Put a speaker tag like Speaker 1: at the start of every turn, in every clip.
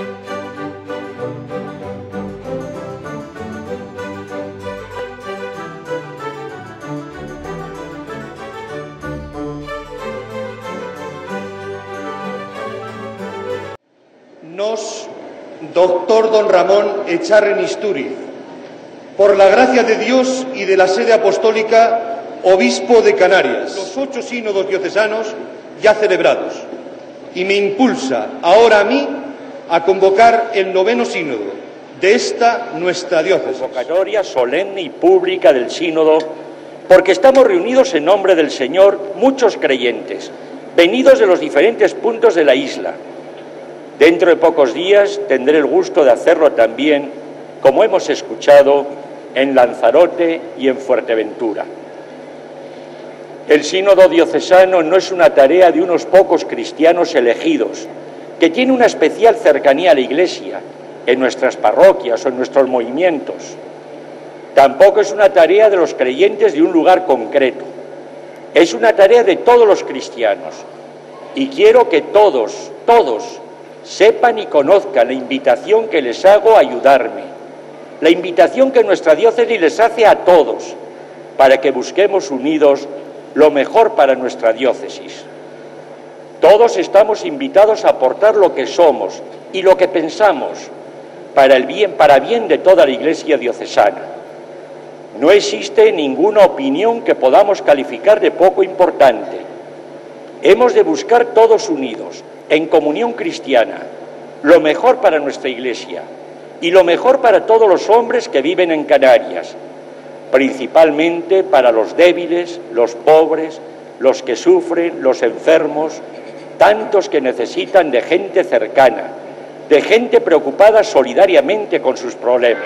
Speaker 1: Nos, doctor don Ramón Echarren Istúriz, por la gracia de Dios y de la sede apostólica, obispo de Canarias, los 8 sínodos diocesanos ya celebrados, y me impulsa ahora a mí a convocar el 9º sínodo de esta nuestra diócesis.
Speaker 2: Convocatoria solemne y pública del sínodo, porque estamos reunidos en nombre del Señor muchos creyentes, venidos de los diferentes puntos de la isla. Dentro de pocos días tendré el gusto de hacerlo también, como hemos escuchado, en Lanzarote y en Fuerteventura. El sínodo diocesano no es una tarea de unos pocos cristianos elegidos, que tiene una especial cercanía a la Iglesia, en nuestras parroquias o en nuestros movimientos. Tampoco es una tarea de los creyentes de un lugar concreto. Es una tarea de todos los cristianos. Y quiero que todos sepan y conozcan la invitación que les hago a ayudarme, la invitación que nuestra diócesis les hace a todos, para que busquemos unidos lo mejor para nuestra diócesis. Todos estamos invitados a aportar lo que somos y lo que pensamos para bien de toda la Iglesia diocesana. No existe ninguna opinión que podamos calificar de poco importante. Hemos de buscar todos unidos, en comunión cristiana, lo mejor para nuestra Iglesia y lo mejor para todos los hombres que viven en Canarias, principalmente para los débiles, los pobres, los que sufren, los enfermos, tantos que necesitan de gente cercana, de gente preocupada solidariamente con sus problemas.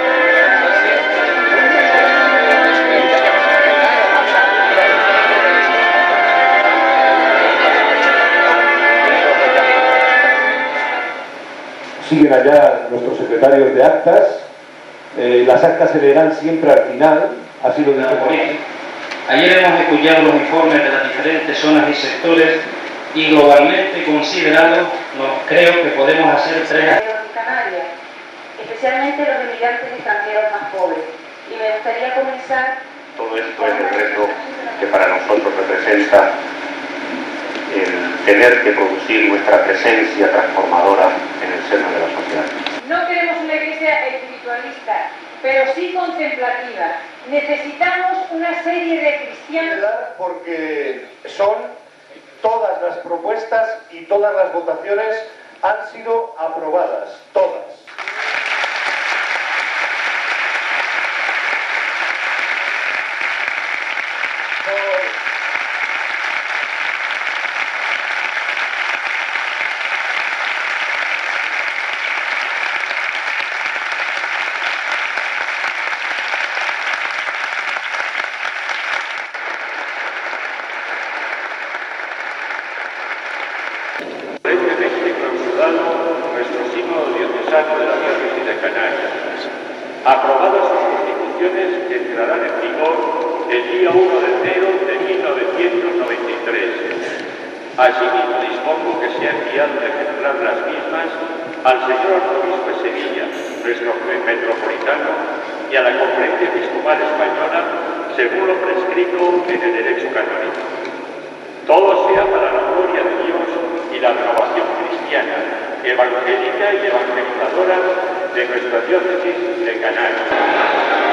Speaker 3: Siguen allá nuestros secretarios de actas. Las actas se leerán siempre al final, así lo dice por ahí.
Speaker 4: Ayer hemos escuchado los informes de las diferentes zonas y sectores y globalmente considerados, creo que podemos hacer 3
Speaker 5: en Canarias, especialmente los inmigrantes extranjeros más pobres. Y me gustaría comenzar...
Speaker 6: Todo esto es el reto que para nosotros representa el tener que producir nuestra presencia transformadora en el seno de la sociedad.
Speaker 5: No queremos una iglesia espiritualista, pero sí contemplativa. Necesitamos una serie de cristianos...
Speaker 3: Porque son todas las propuestas y todas las votaciones han sido aprobadas, todas.
Speaker 6: Nuestro sínodo diocesano de la diócesis de Canarias, aprobadas sus constituciones que entrarán en vigor el día 1 de enero de 1993. Asimismo dispongo que sea enviado el ejemplar las mismas al señor arzobispo de Sevilla, nuestro metropolitano, y a la Conferencia Episcopal Española, según lo prescrito en el derecho canónico. Todo sea para la gloria de Dios y la renovación cristiana, evangélica y evangelizadora de nuestra diócesis de Canarias.